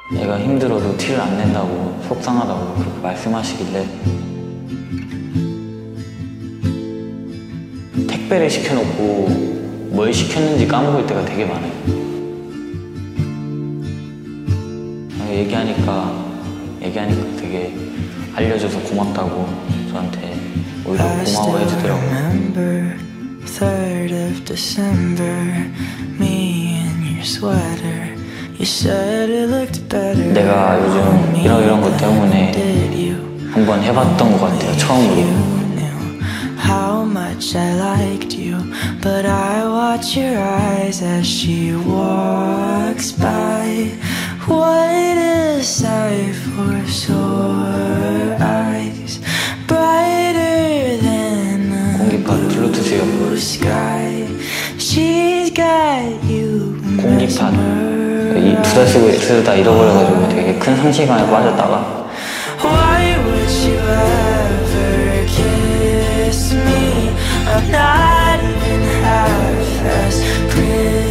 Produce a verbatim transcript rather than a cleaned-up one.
내가 힘들어도 티를 안 낸다고 속상하다고 그렇게 말씀하시길래 택배를 시켜놓고 뭘 시켰는지 까먹을 때가 되게 많아요. 얘기하니까 얘기하니까 되게 알려줘서 고맙다고 저한테 오히려 고마워해 주더라고요. third of December, me in your sweater. You said it looked better. 내가 요즘 이런 이런 것 때문에 한번 해봤던 것 같아요. 처음으로. How much I liked you, but I watch your eyes as she walks by. What a sight for sore eyes, brighter than 공기판 블루투스 blue sky. She's got you. 공기판 이 두 달 쓰고 쓰다 잃어버려가지고 되게 큰 상실감에 빠졌다가 Why would you ever kiss me? I'm not even half as pretty.